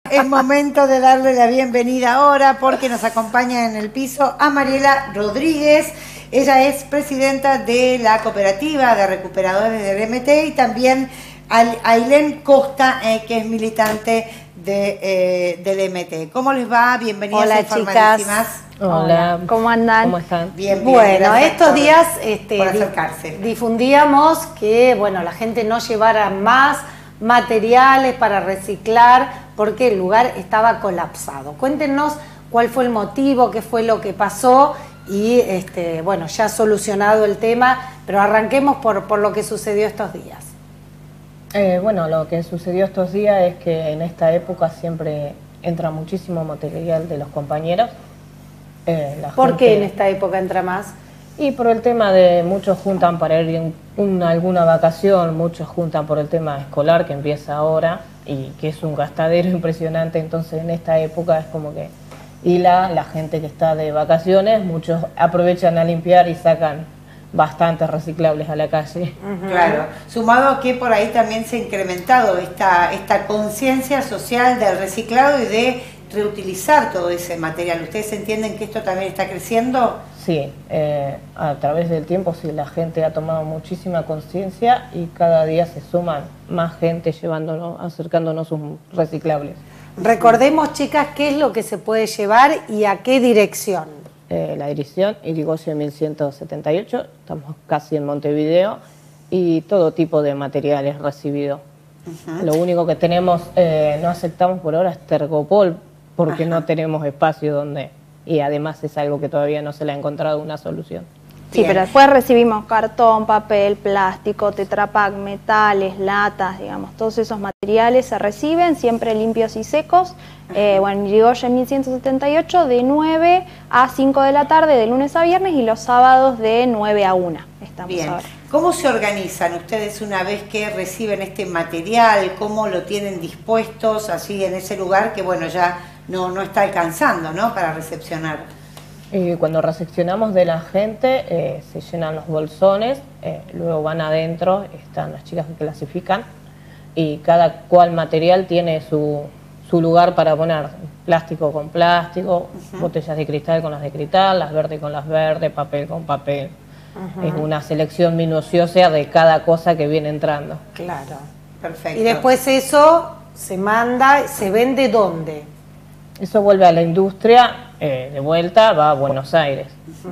Es momento de darle la bienvenida ahora porque nos acompaña en el piso a Mariela Rodríguez. Ella es presidenta de la cooperativa de recuperadores del MT y también a Ailén Costa, que es militante del MT. ¿Cómo les va? Bienvenidas. Hola, Informadísimas. Hola, ¿cómo andan? ¿Cómo están? Bien, Bueno, estos días por acercarse. Difundíamos que la gente no llevara más materiales para reciclar porque el lugar estaba colapsado. Cuéntenos cuál fue el motivo, qué fue lo que pasó y ya solucionado el tema, pero arranquemos por lo que sucedió estos días. Lo que sucedió estos días es que en esta época siempre entra muchísimo material de los compañeros. ¿Por qué en esta época entra más? Y por el tema de muchos juntan para ir a alguna vacación, muchos juntan por el tema escolar que empieza ahora y que es un gastadero impresionante, entonces en esta época es como que... Y la gente que está de vacaciones, muchos aprovechan a limpiar y sacan bastantes reciclables a la calle. Claro, sumado a que por ahí también se ha incrementado esta conciencia social del reciclado y de reutilizar todo ese material. ¿Ustedes entienden que esto también está creciendo? Sí, a través del tiempo sí, la gente ha tomado muchísima conciencia y cada día se suman más gente acercándonos sus reciclables. Recordemos, chicas, qué es lo que se puede llevar y a qué dirección. La dirección Irigoyen 1178, estamos casi en Montevideo y todo tipo de materiales recibido. Lo único que tenemos, no aceptamos por ahora es tergopol porque no tenemos espacio donde, y además es algo que todavía no se le ha encontrado una solución. Sí, pero después recibimos cartón, papel, plástico, Tetra Pak, metales, latas, digamos, todos esos materiales se reciben siempre limpios y secos. En Irigoyen 1178 de 9 a 5 de la tarde de lunes a viernes y los sábados de 9 a 1. Estamos Bien. ahora. ¿Cómo se organizan ustedes una vez que reciben este material? ¿Cómo lo tienen dispuestos así en ese lugar que ya no está alcanzando, ¿no? Para recepcionar? Cuando recepcionamos de la gente, se llenan los bolsones, luego van adentro, están las chicas que clasifican y cada cual material tiene su lugar para poner plástico con plástico, botellas de cristal con las de cristal, las verdes con las verdes, papel con papel. Es una selección minuciosa de cada cosa que viene entrando. Claro. Perfecto. Y después eso se manda, ¿se vende dónde? Eso vuelve a la industria, de vuelta va a Buenos Aires.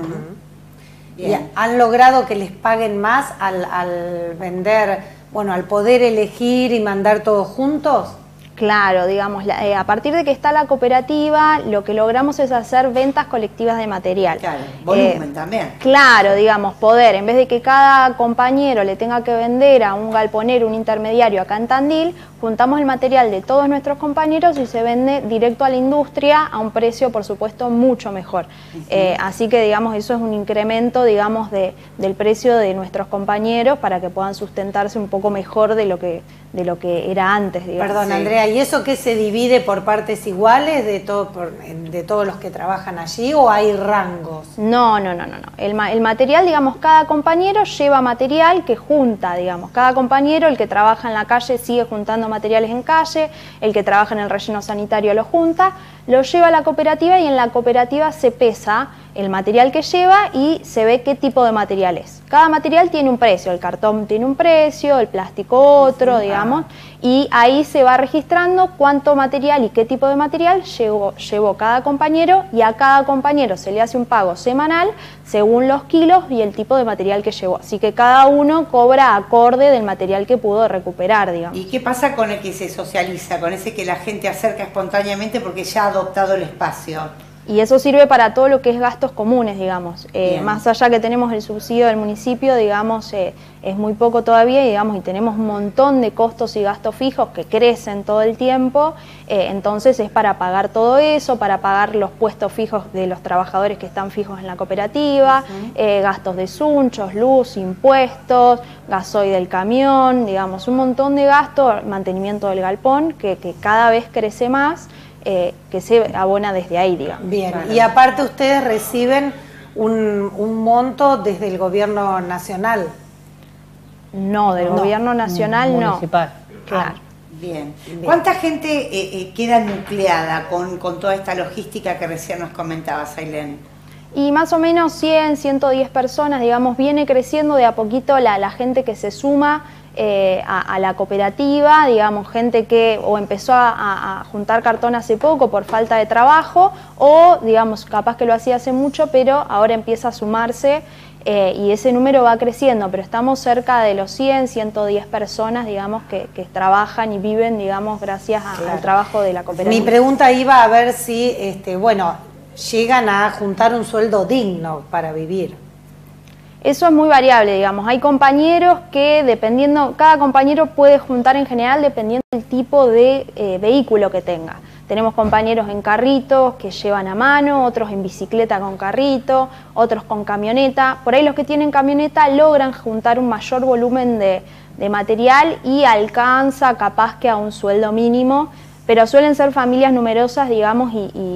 ¿Y han logrado que les paguen más al vender, al poder elegir y mandar todos juntos? Claro, digamos, a partir de que está la cooperativa, lo que logramos es hacer ventas colectivas de material. Claro, volumen también. Claro, digamos, poder, en vez de que cada compañero le tenga que vender a un galponero, un intermediario acá en Tandil, juntamos el material de todos nuestros compañeros y se vende directo a la industria a un precio, por supuesto, mucho mejor. Así que, digamos, eso es un incremento, digamos, del precio de nuestros compañeros para que puedan sustentarse un poco mejor de lo que era antes, digamos. Perdón, Andrea, ¿y eso qué se divide por partes iguales de todos los que trabajan allí o hay rangos? No. El material, digamos, cada compañero lleva material que junta, digamos. Cada compañero, el que trabaja en la calle sigue juntando materiales en calle, el que trabaja en el relleno sanitario lo junta, lo lleva a la cooperativa y en la cooperativa se pesa el material que lleva y se ve qué tipo de material es. Cada material tiene un precio, el cartón tiene un precio, el plástico otro, digamos, y ahí se va registrando cuánto material y qué tipo de material llevó cada compañero y a cada compañero se le hace un pago semanal según los kilos y el tipo de material que llevó. Así que cada uno cobra acorde del material que pudo recuperar, digamos. ¿Y qué pasa con el que se socializa, con ese que la gente acerca espontáneamente porque ya ha adoptado el espacio? Y eso sirve para todo lo que es gastos comunes, digamos. Más allá que tenemos el subsidio del municipio, digamos, es muy poco todavía, digamos, y tenemos un montón de costos y gastos fijos que crecen todo el tiempo. Entonces es para pagar todo eso, para pagar los puestos fijos de los trabajadores que están fijos en la cooperativa, gastos de sunchos, luz, impuestos, gasoil del camión, digamos, un montón de gastos, mantenimiento del galpón, que cada vez crece más. Que se abona desde ahí, digamos. Bien, Claro. y aparte ustedes reciben un monto desde el gobierno nacional. No, del gobierno nacional no. Municipal. Claro. Bien. ¿Cuánta gente queda nucleada con toda esta logística que recién nos comentabas, Ailén? Y más o menos 100, 110 personas, digamos, viene creciendo de a poquito la gente que se suma a la cooperativa, digamos, gente que o empezó a juntar cartón hace poco por falta de trabajo o, digamos, capaz que lo hacía hace mucho, pero ahora empieza a sumarse y ese número va creciendo, pero estamos cerca de los 100, 110 personas, digamos, que trabajan y viven, digamos, gracias al trabajo de la cooperativa. Mi pregunta iba a ver si, bueno, llegan a juntar un sueldo digno para vivir. Eso es muy variable, digamos. Hay compañeros que dependiendo, cada compañero puede juntar en general dependiendo del tipo de vehículo que tenga. Tenemos compañeros en carritos que llevan a mano, otros en bicicleta con carrito, otros con camioneta. Por ahí los que tienen camioneta logran juntar un mayor volumen de material y alcanza capaz que a un sueldo mínimo, pero suelen ser familias numerosas, digamos,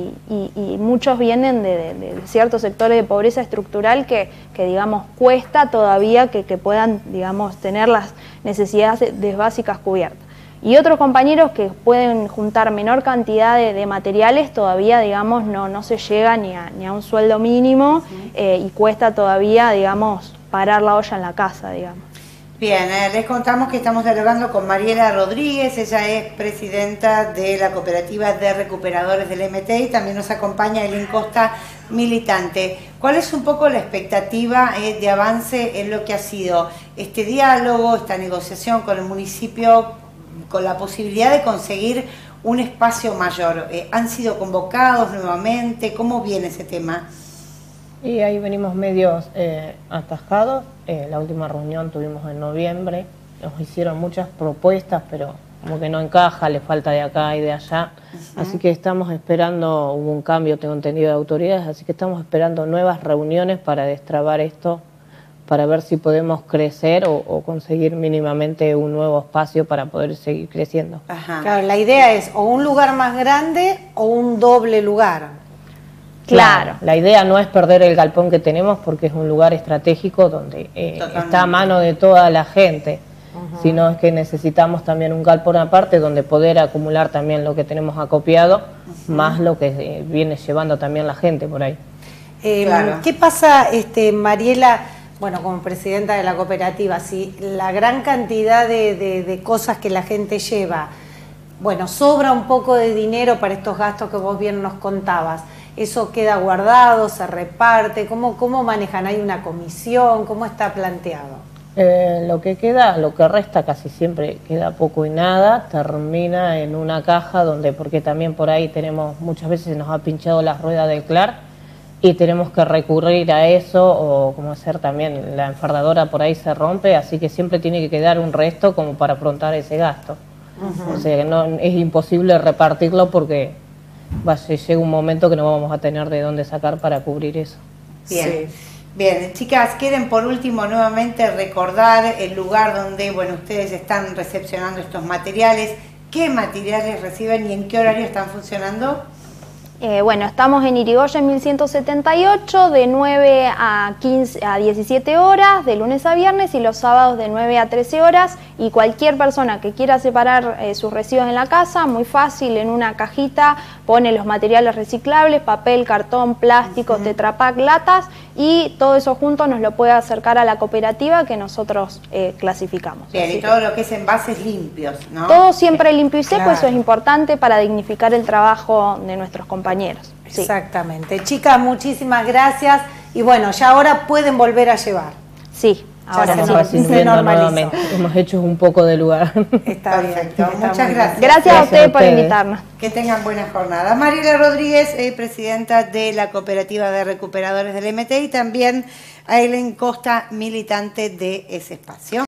y muchos vienen de ciertos sectores de pobreza estructural que digamos, cuesta todavía que puedan, digamos, tener las necesidades básicas cubiertas. Y otros compañeros que pueden juntar menor cantidad de materiales todavía, digamos, no se llega ni a un sueldo mínimo y cuesta todavía, digamos, parar la olla en la casa, digamos. Bien, les contamos que estamos dialogando con Mariela Rodríguez, ella es presidenta de la Cooperativa de Recuperadores del MT y también nos acompaña Ailén Costa, militante. ¿Cuál es un poco la expectativa de avance en lo que ha sido este diálogo, esta negociación con el municipio, con la posibilidad de conseguir un espacio mayor? ¿Han sido convocados nuevamente? ¿Cómo viene ese tema? Y ahí venimos medios atascados. La última reunión tuvimos en noviembre, nos hicieron muchas propuestas, pero como que no encaja, le falta de acá y de allá. Así que estamos esperando, hubo un cambio, tengo entendido, de autoridades, así que estamos esperando nuevas reuniones para destrabar esto, para ver si podemos crecer o conseguir mínimamente un nuevo espacio para poder seguir creciendo. Ajá. Claro, la idea es o un lugar más grande o un doble lugar. Claro. La idea no es perder el galpón que tenemos porque es un lugar estratégico donde está a mano de toda la gente, sino es que necesitamos también un galpón aparte donde poder acumular también lo que tenemos acopiado, más lo que viene llevando también la gente por ahí. Claro. ¿Qué pasa, Mariela, bueno, como presidenta de la cooperativa, si la gran cantidad de cosas que la gente lleva, bueno, sobra un poco de dinero para estos gastos que vos bien nos contabas? ¿Eso queda guardado, se reparte? ¿Cómo manejan? ¿Hay una comisión? ¿Cómo está planteado? Lo que queda, lo que resta casi siempre queda poco y nada, termina en una caja donde, porque también por ahí tenemos, muchas veces nos ha pinchado las ruedas del CLAR y tenemos que recurrir a eso, o como hacer también, la enfardadora por ahí se rompe, así que siempre tiene que quedar un resto como para afrontar ese gasto. O sea, no, es imposible repartirlo porque llega un momento que no vamos a tener de dónde sacar para cubrir eso. Bien, bien, chicas, quieren por último nuevamente recordar el lugar donde, bueno, ustedes están recepcionando estos materiales, qué materiales reciben y en qué horario están funcionando. Bueno, estamos en Irigoyen 1178 de 9 a 17 horas, de lunes a viernes, y los sábados de 9 a 13 horas. Y cualquier persona que quiera separar sus residuos en la casa, muy fácil, en una cajita pone los materiales reciclables, papel, cartón, plástico, Tetra Pak, latas, y todo eso junto nos lo puede acercar a la cooperativa que nosotros clasificamos. Bien, y todo lo que es envases limpios, ¿no? Todo siempre limpio y seco, eso es importante para dignificar el trabajo de nuestros compañeros. Sí. Exactamente. Chicas, muchísimas gracias. Y bueno, ya ahora pueden volver a llevar. Sí, ahora sí. Nuevamente. Hemos hecho un poco de lugar. Está perfecto. Bien. Muchas gracias. Gracias a ustedes por invitarnos. Que tengan buena jornada. Mariela Rodríguez, presidenta de la Cooperativa de Recuperadores del MT, y también Ailén Costa, militante de ese espacio.